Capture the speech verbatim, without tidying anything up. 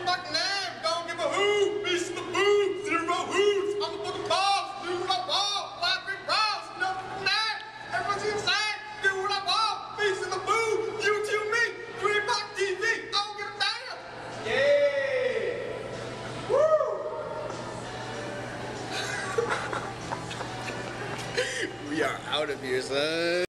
back now. Don't give a hoot. Beast in the booth. Zero hoots. I'm the fucking boss. Do what I want. Black Rick Ross. No now. Everyone's inside. Do what I want. Beast in the booth. YouTube me. Green Box T V. I don't give a damn. Yeah. Woo. We are out of here, son.